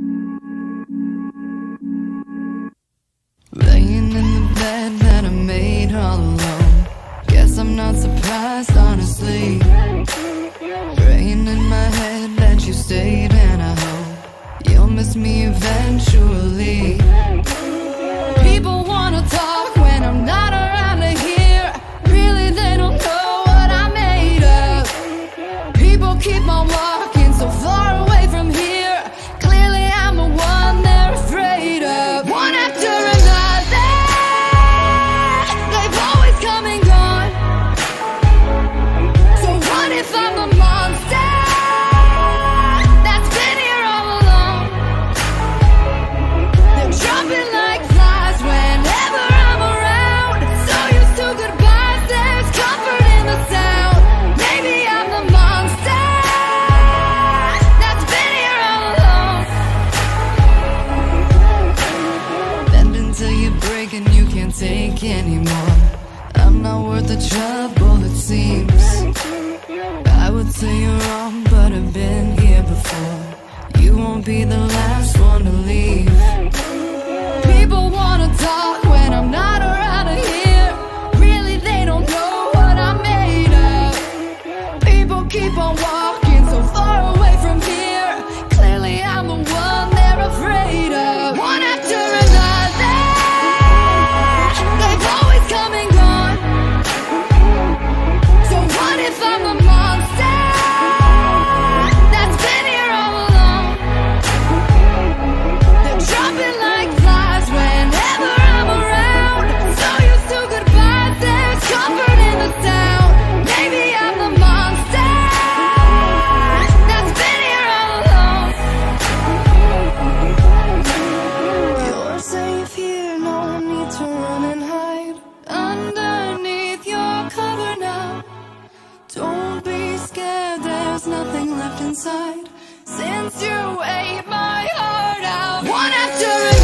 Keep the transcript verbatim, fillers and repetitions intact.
Laying in the bed that I made all alone. Guess I'm not surprised, honestly. Praying in my head that you stayed, and I hope you'll miss me eventually. People wanna talk when I'm not around to hear. Really, they don't know what I'm made of. People keep on walking so far away from here. Clearly I'm the one they're afraid of. One after another, they've always come and gone. So what if I'm the monster that's been here all along? They're jumping like flies whenever I'm around. So used to goodbyes, there's comfort in the sound. Maybe I'm the monster that's been here all along. Bend until you break and you can't take anymore. I'm not worth the trouble, it seems. I would say you're wrong, but I've been here before. You won't be the last one to leave. People wanna talk when I'm not around to hear. Really, they don't know what I'm made of. People keep on walking so far away from here. Clearly I'm the one they're afraid of. One after another, they've always come and gone. So what if I'm the monster that's been here all along? They're jumping like flies whenever I'm around. So used to goodbyes, there's comfort in the sound. Maybe I'm the monster that's been here all along. You're safe here, no need to run and hide. Underneath your cover now. Don't be scared, there's nothing left inside. Since you ate my heart out. One after another.